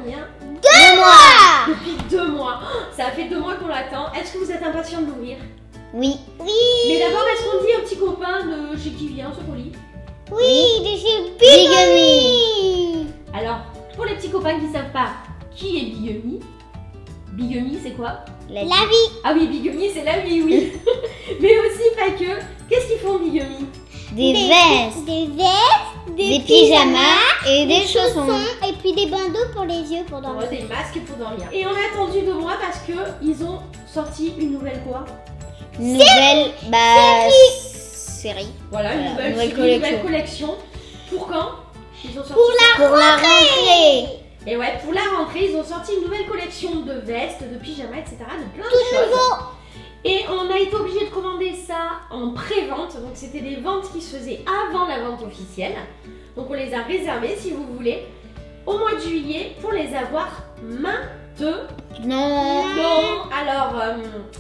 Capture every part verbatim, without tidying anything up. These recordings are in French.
combien? Deux mois. Depuis deux mois. Ça fait deux mois qu'on l'attend. Est-ce que vous êtes impatient de l'ouvrir? Oui. Oui. Mais d'abord, est-ce qu'on dit au petit copain de chez qui vient ce colis? Oui, de chez Bigamy. Alors, pour les petits copains qui ne savent pas qui est Bigamy, Bigamy c'est quoi? La vie. Ah oui, Bigamy c'est la vie, oui. Mais aussi pas que. Qu'est-ce qu'ils font Bigamy? Des, des vestes. Des vestes, des, des pyjamas et des, des chaussons. chaussons. Et puis des bandeaux pour les yeux pour dormir. Ouais, des masques pour dormir. Et on a attendu deux mois parce qu'ils ont sorti une nouvelle quoi? Une nouvelle bah, série. série. Voilà, une voilà, nouvelle, nouvelle, série, collection. Une nouvelle collection. Pour quand? Ils ont sorti Pour, la, pour la rentrée. Et ouais, pour la rentrée, ils ont sorti une nouvelle collection de vestes, de pyjamas, et cetera. De plein Tout de choses. nouveau. Et on a été obligé de commander ça en pré-vente. Donc c'était des ventes qui se faisaient avant la vente officielle. Donc on les a réservées si vous voulez au mois de juillet pour les avoir maintenant. Non. Non. Alors, euh,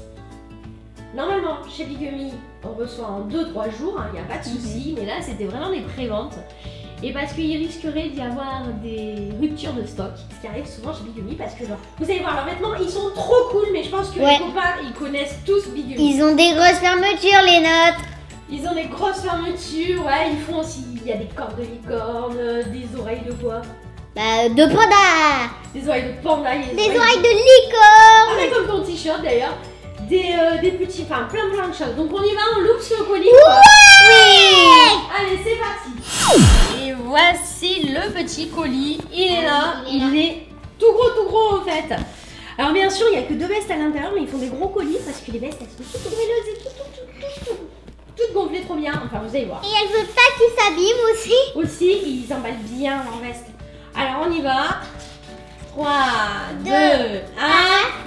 normalement chez Bigamy, on reçoit en deux trois jours, il hein, n'y a pas de souci. Mm-hmm. Mais là, c'était vraiment des pré-ventes. Et parce qu'il risquerait d'y avoir des ruptures de stock, ce qui arrive souvent chez Bigamy parce que genre, vous allez voir leurs vêtements, ils sont trop cool, mais je pense que ouais. les copains, ils connaissent tous Bigamy. Ils ont des grosses fermetures, les nôtres. Ils ont des grosses fermetures, ouais, ils font aussi, il y a des cornes de licorne, des oreilles de quoi? Bah, de panda. Des oreilles de panda. Des, des oreilles, oreilles de, de licorne. Ah, comme ton t-shirt d'ailleurs. Des, euh, des petits, enfin plein plein de choses. Donc on y va, on l'ouvre ce colis. Ouais. Oui. Allez, c'est parti. Et voici le petit colis. Il est là. Il est tout gros, tout gros en fait. Alors bien sûr, il n'y a que deux vestes à l'intérieur, mais ils font des gros colis parce que les vestes elles sont toutes grêleuses et toutes, toutes, toutes, toutes, toutes gonflées trop bien. Enfin, vous allez voir. Et elles veulent pas qu'ils s'abîment aussi. Aussi, ils emballent bien leur veste. Alors on y va. trois, deux, un.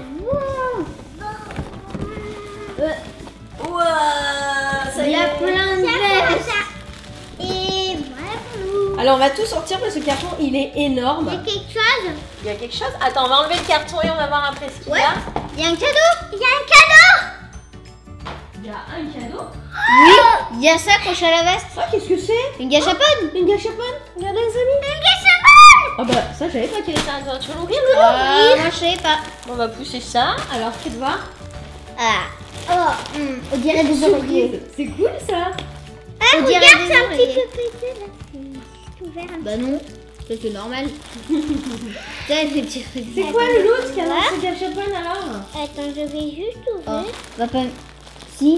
Wow, ça il y a est. plein de vestes. Et voilà pour nous. Alors on va tout sortir parce que ce carton il est énorme. Il y a quelque chose. Il y a quelque chose. Attends, on va enlever le carton et on va voir après ce qu'il ouais. y a. Il y a un cadeau. Il y a un cadeau. Il y a un cadeau. Oui. Il y a ça accroché à la veste. Ah, qu'est-ce que c'est? Une gâchapone. Une gâchapone. Regardez les amis. Une gâchapone. Ah bah ça je savais pas qu'elle était à l'intérieur. Tu veux l'ouvrir? Ah, moi je savais pas. On va pousser ça. Alors faites voir. Ah. Oh, mm, on dirait des oreillers. C'est cool ça. Ah, on regarde, c'est un petit peu pété là. C'est ouvert. Bah non, c'est normal. C'est quoi le lot qu'il y a dans ce gâchapone alors? Attends, je vais juste ouvrir. Oh, va pas... Si.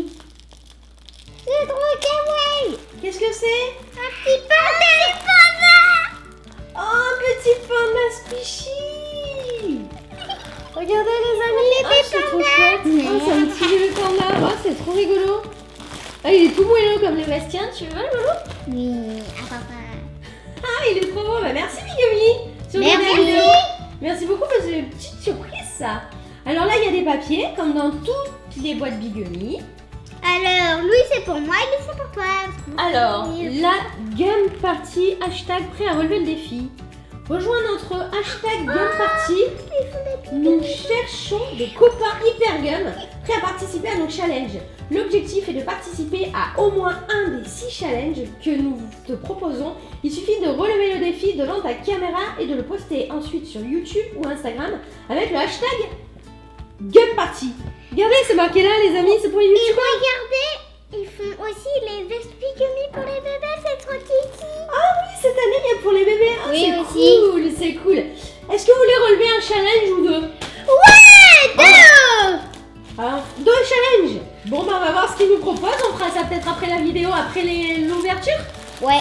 C'est trop kawaii. Qu'est-ce que c'est? Un petit panda. Un panda. Oh, un petit panda squishy. Regardez les amis, oh, c'est trop chouette. Oh, c'est un petit bébé panda. Oh, c'est trop rigolo. Ah, il est tout moelleux comme les Bastiens. Tu veux le Loulou? Oui, à papa. Ah, il est trop beau. Bah, merci Bigamy. Merci. Merci beaucoup parce que c'est une petite surprise ça. Alors là, il y a des papiers comme dans toutes les boîtes Bigamy. Alors, lui c'est pour moi et lui c'est pour toi. Alors, la Gum Party, hashtag prêt à relever le défi. Rejoins notre hashtag Gum Party. Nous cherchons des copains hyper gum prêts à participer à nos challenges. L'objectif est de participer à au moins un des six challenges que nous te proposons. Il suffit de relever le défi devant ta caméra et de le poster ensuite sur YouTube ou Instagram avec le hashtag Gum Party. Regardez, c'est marqué là les amis, c'est pour les YouTube. Et regardez, ils font aussi les vestes Bigamy pour les bébés, c'est trop kitty. Ah oui, cette année il y a pour les bébés. Ah, oui, c'est aussi. cool, c'est cool. Est-ce que vous voulez relever un challenge ou deux? Ouais, deux. Alors, deux challenges. Bon bah on va voir ce qu'ils nous proposent. On fera ça peut-être après la vidéo, après l'ouverture. Ouais.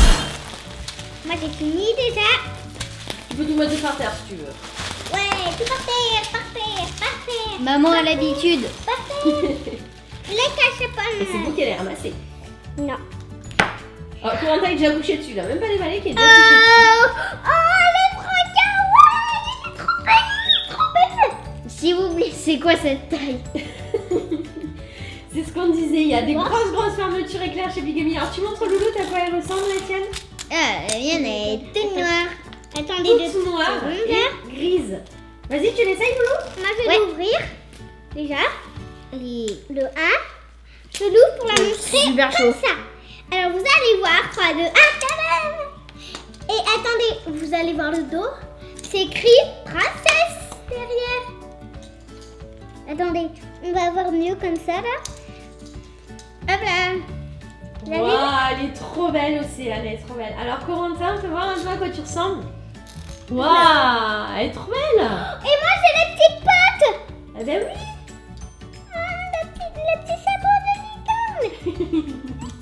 Moi j'ai fini déjà. Tu peux tout mettre par terre si tu veux. Ouais, tout par terre, par terre, par terre. Maman a l'habitude. Par terre. Les cachepones. Et c'est vous qui allez ramasser. Non. Oh, comment t'as déjà couché dessus là? Même pas déballé qui est déjà oh, couché dessus. Oh, elle est trop kawaii. Elle est trop belle, trop belle. S'il vous plaît, c'est quoi cette taille? C'est ce qu'on disait, il y a des oh. grosses grosses fermetures éclairs chez Bigamy. Alors tu montres Loulou, t'as quoi elle ressemble la tienne? Ah, la mienne est toute noire. Attendez, toute noire et grise. Vas-y, tu l'essayes Loulou? Moi je vais ouais. l'ouvrir. Déjà, les... le un. Je l'ouvre pour la montrer super comme chaud. ça. Alors vous allez voir, trois, deux, un, tadam. Et attendez, vous allez voir le dos. c'est écrit princesse derrière. Attendez, on va voir mieux comme ça là. Hop là. Waouh, elle est trop belle aussi, elle est trop belle. Alors Corentin, on peut voir un peu à quoi tu ressembles. Waouh, elle est trop belle. Et moi j'ai les petites pattes. Ah ben oui. Ah, le petit, le petit sabot de licorne.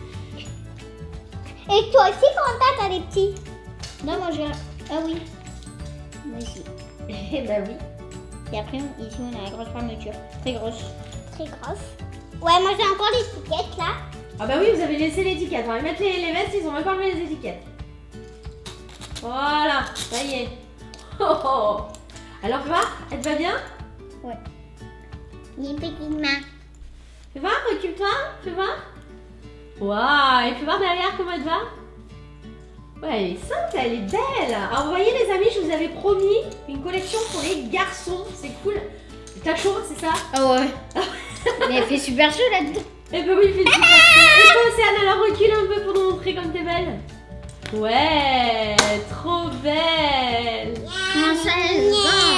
Et toi aussi, Corentin, t'as des petits? Non, moi j'ai... Ah oui. Moi aussi. Eh ben oui. Et après, ici, on a la grosse fermeture. Très grosse. Très grosse. Ouais, moi j'ai encore l'étiquette là. Ah bah oui, vous avez laissé l'étiquette. On va mettre les, les vestes, ils ont même pas enlevé les étiquettes. Voilà, ça y est. Oh, oh. Alors fais voir, elle te va bien? Ouais. Les petites mains. Fais voir, recule-toi, fais voir. Waouh, et fais voir derrière comment elle te va. Ouais, elle est simple, elle est belle. Alors vous voyez les amis, je vous avais promis une collection pour les garçons. C'est cool. T'as chaud, c'est ça? Ah ouais. Mais elle fait super chaud là-dedans. Eh ben oui, il fait super chaud. Et toi Océane, alors recule un peu pour nous montrer comme t'es belle. Ouais, trop belle. Princesse.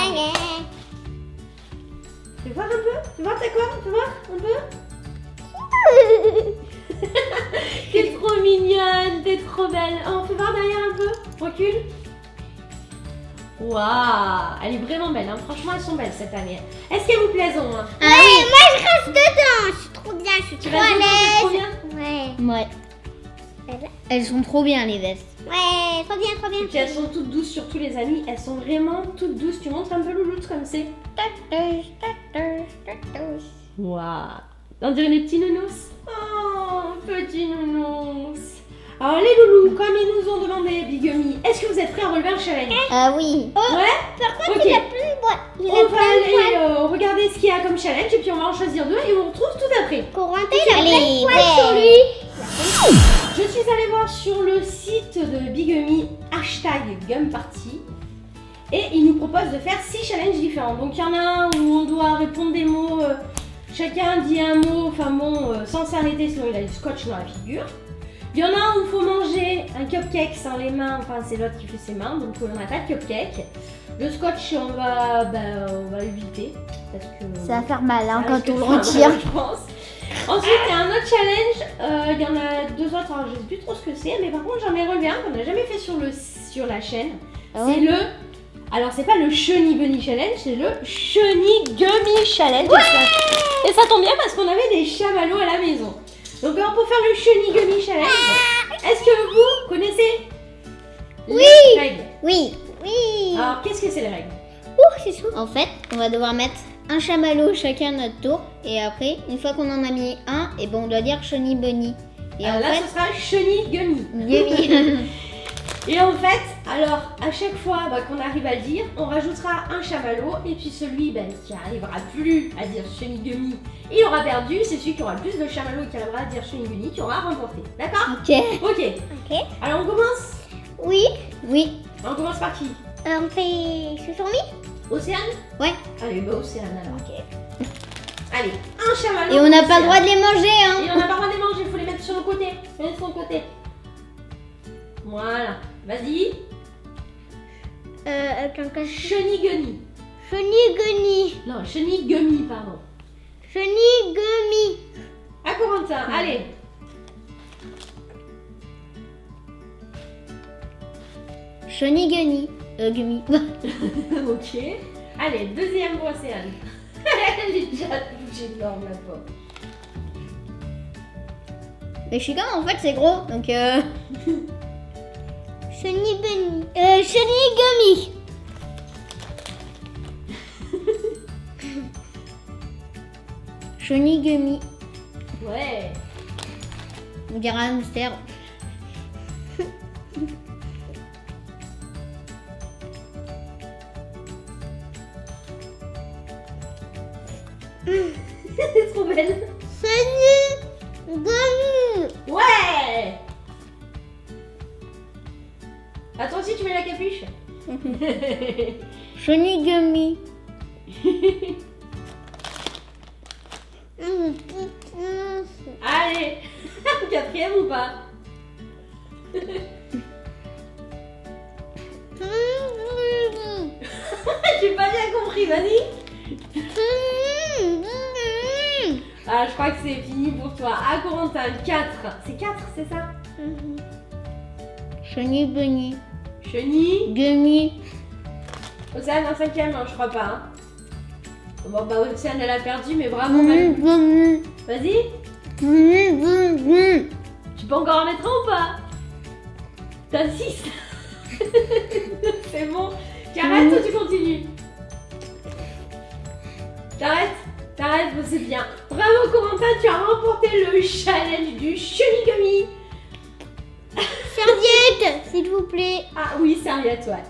Fais voir un peu. Fais voir ta quoi? Fais voir un peu. T'es trop mignonne, t'es trop belle. Oh, fais voir derrière un peu. Recule. Waouh, elle est vraiment belle. Hein. Franchement, elles sont belles cette année. Est-ce qu'elles vous plaisent hein? Ah ouais, oui. Moi je reste dedans. Je suis trop bien, je suis Tu trop à restes dedans, c'est trop l'aise. bien? Ouais. Ouais. Elles sont trop bien les vestes. Ouais, trop bien, trop bien. Et puis elles sont toutes douces, surtout les amis. Elles sont vraiment toutes douces. Tu montres un peu Louloute comme c'est. Waouh. On dirait les petits nounous. Oh, petits nounous. Alors les loulous, comme ils nous ont demandé, Bigamy, est-ce que vous êtes prêts à relever un challenge? Ah oui. Ouais. Par contre, Ok. il a plein de bois. Il a On va plein de aller euh, regarder ce qu'il y a comme challenge et puis on va en choisir deux et on retrouve tout après. Corentin, il a plein de Allez, poils sur ouais. lui. Je suis allée voir sur le site de Bigamy hashtag Gumparty et il nous propose de faire six challenges différents. Donc il y en a un où on doit répondre des mots, euh, chacun dit un mot, enfin bon, euh, sans s'arrêter sinon il a du scotch dans la figure. Il y en a un où il faut manger un cupcake sans les mains, enfin c'est l'autre qui fait ses mains, donc on n'a pas de cupcake. Le scotch on va, ben, on va éviter parce que Ça va faire mal hein, ça quand risque on de le faire retire. mal, je pense. Ensuite, il y a un autre challenge. Euh, il y en a deux autres, alors je sais plus trop ce que c'est, mais par contre, j'en ai relevé un qu'on n'a jamais fait sur, le, sur la chaîne. Ah c'est ouais le. Alors, c'est pas le Chenille Bunny Challenge, c'est le Chenille Gummy Challenge. Ouais. et, ça, et ça tombe bien parce qu'on avait des chamallows à la maison. Donc, alors, pour faire le Chenille Gummy Challenge, est-ce que vous connaissez Oui. les règles? Oui. Oui. Alors, qu'est-ce que c'est les règles? Ouh, c'est chaud. En fait, on va devoir mettre un chamallow chacun à notre tour. Et après, une fois qu'on en a mis un, et ben on doit dire Chenille Bunny. Et Alors en là, fait, ce sera Chenille Gummy. Gummy. Et en fait, alors à chaque fois bah, qu'on arrive à le dire, on rajoutera un chamallow et puis celui bah, qui arrivera plus à dire Chenille Gummy, il aura perdu. C'est celui qui aura le plus de chamallow qui arrivera à dire Chenille Gummy qui aura remporté. D'accord? Ok. Ok. Ok. Alors on commence. Oui. Oui. On commence par qui? Euh, on fait Chouchourmi. Océane? Ouais. Allez, bah Océane alors. Ok. Allez, un chamallow. Et on n'a pas le Océane. droit de les manger, Et hein. on n'a pas le droit de les manger, il faut les mettre sur le côté. Les mettre sur le côté. Voilà. Vas-y. Euh, attends, qu'est-ce que- Chenille Gummy. Chenille Gummy. Non, Chenille Gummy, pardon. Chenille Gummy. À Corentin, allez. Chenille Gummy. Euh, Gummy. Ok. Allez, deuxième pour Océane. Elle est déjà bougée énorme la pauvre. Mais je suis comme en fait c'est gros, donc euh... Chenille Bunny. Euh, Chenille Gummy. Chenille Gummy. Ouais. On dirait un hamster. C'est trop belle. Chenille Gummy. Ouais. À toi aussi tu mets la capuche. Chenille Gummy. Mmh, mmh, mmh. Allez. Quatrième ou pas? parti, vas-y. Ah, je crois que c'est fini pour toi. Ah, Corentin, quatre. C'est quatre, c'est ça? Chenille Bunny. Chenille. Gummy. Océane en cinquième, non, je crois pas. Hein. Bon, bah, Océane, elle a perdu, mais bravo, Malou. Gummy. Vas-y. Gummy. Tu peux encore en mettre un ou pas? T'as six. C'est bon. Tu arrêtes ou tu continues? T'arrêtes? T'arrêtes, bon, c'est bien. Bravo, Corentin, tu as remporté le challenge du Chenigami. Serviette, s'il vous plaît. Ah oui, serviette, ouais.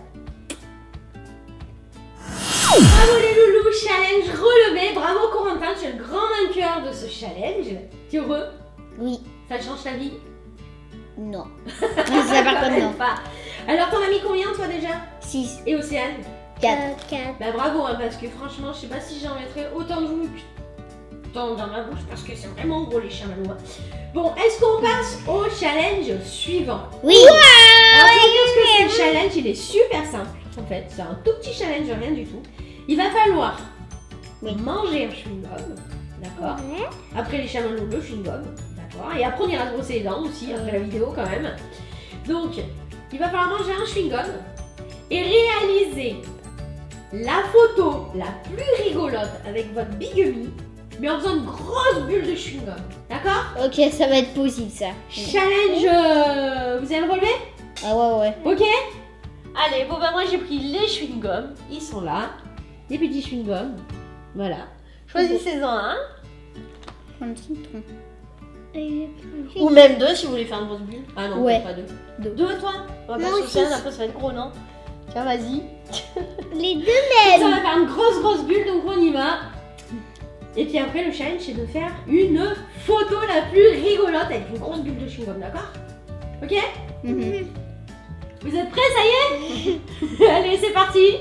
Bravo les loulous, challenge relevé. Bravo Corentin, tu es le grand vainqueur de ce challenge. Tu es heureux? Oui. Ça te change ta vie? Non. Ça par contre non. Pas. Alors t'en as mis combien toi déjà? six. Et Océane? quatre. quatre. Bah bravo hein, parce que franchement je sais pas si j'en mettrais autant de vous dans, dans ma bouche parce que c'est vraiment gros les chamallows. Hein. Bon, est-ce qu'on passe au challenge suivant? Oui. Alors je vais dire ce que c'est le challenge, il est super simple en fait, c'est un tout petit challenge, rien du tout. Il va falloir Oui. manger un chewing-gum, d'accord? Ouais. Après les chamallows, le chewing-gum, d'accord? Et après on ira se brosser les dents aussi, après la vidéo quand même. Donc, il va falloir manger un chewing-gum et réaliser la photo la plus rigolote avec votre bigumie, mais en faisant une grosse bulle de chewing-gum, d'accord? Ok, ça va être possible ça. Challenge, euh, vous allez le relever? Ah ouais, ouais. Ok? Allez, bon bah moi j'ai pris les chewing-gums, ils sont là, les petits chewing-gums, voilà. Choisissez-en un, Prends le citron. ou même deux si vous voulez faire une grosse bulle. Ah non, Ouais. pas deux. Deux. Deux toi? On va Moi pas aussi. saucer, après ça va être gros, non? Tiens, vas-y. Les deux Ça mêmes. va faire une grosse grosse bulle, donc on y va. Et puis après le challenge c'est de faire une photo la plus rigolote avec une grosse bulle de chewing-gum, d'accord? Ok? Mhm. Vous êtes prêts, ça y est? Allez, c'est parti!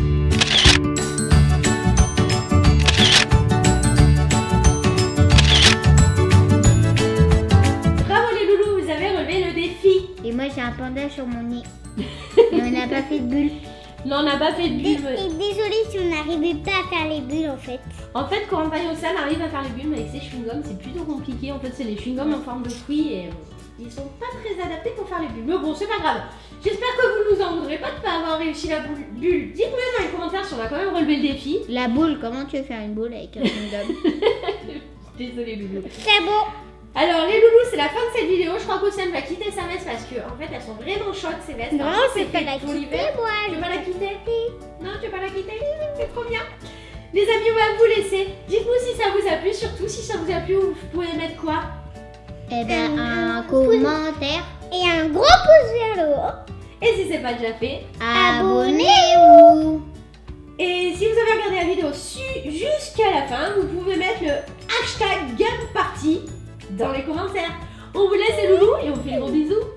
Bravo les loulous, vous avez relevé le défi. Et moi j'ai un panda sur mon nez. Et on n'a pas fait de bulle. Non, on n'a pas fait de Et, bulles. et désolé si on n'arrivait pas à faire les bulles en fait. En fait, quand Corentin et Océane arrive à faire les bulles, mais avec ses chewing-gums, c'est plutôt compliqué. En fait, c'est les chewing-gums en forme de fruits et euh, ils sont pas très adaptés pour faire les bulles. Mais bon, c'est pas grave. J'espère que vous nous en voudrez pas de pas avoir réussi la boule- bulle. Dites-moi dans les commentaires si on a quand même relevé le défi. La boule, comment tu veux faire une boule avec un chewing-gum? Désolée, loulou. C'est beau. Alors, les loulous, c'est la fin de cette vidéo. Je crois qu'Océane va quitter sa veste parce que, en fait, elles sont vraiment chaudes ces vestes. Non, Alors, c'est pas fait la pour quitter l'hiver. moi. Tu veux pas la quitter? Non, tu veux pas la quitter? C'est trop bien. Les amis, on va vous laisser. Dites-nous si ça vous a plu, surtout si ça vous a plu, vous pouvez mettre quoi? Eh ben, Euh, un commentaire. Et un gros pouce vers le haut. Et si c'est pas déjà fait, Abonnez-vous. et si vous avez regardé la vidéo su- jusqu'à la fin, vous pouvez mettre le hashtag GameParty dans les commentaires. On vous laisse les loulous et on vous fait des gros bisous.